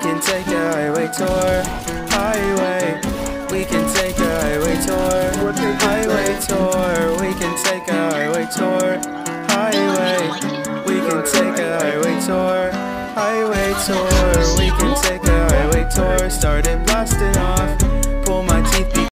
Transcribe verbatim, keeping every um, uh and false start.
can take a highway tour. Highway, we can take a highway tour. Highway tour, we can take a highway tour. Highway, we can take a highway tour. Highway tour, we can take a highway tour. Started blasting off, pull my teeth.